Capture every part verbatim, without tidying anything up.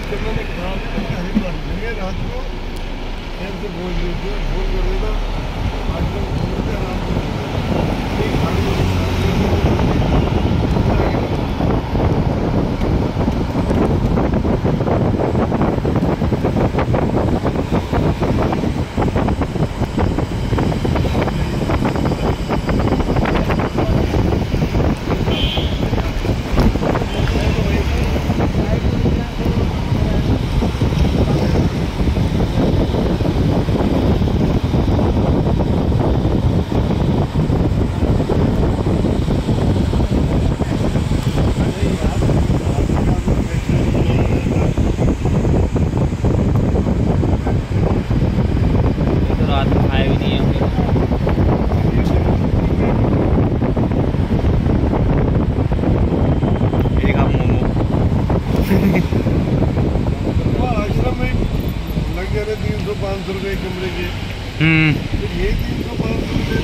तो मैंने काम करके हरिद्वार घूमे रात को ट्रेन से बोल दिए फोन कर देता आज तक घूमते आराम से एक खाली तीन सौ पाँच सौ रुपये कमरे के। हम्म ये तीन सौ पाँच सौ रुपये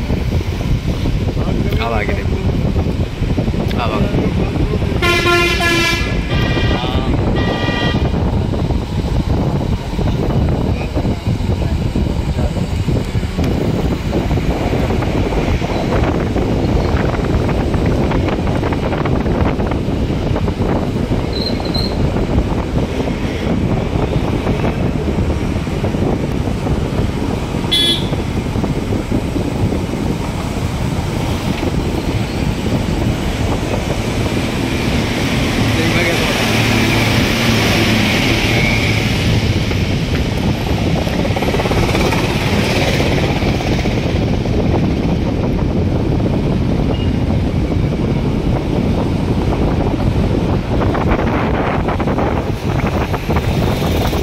अब आगे देखो अब आगे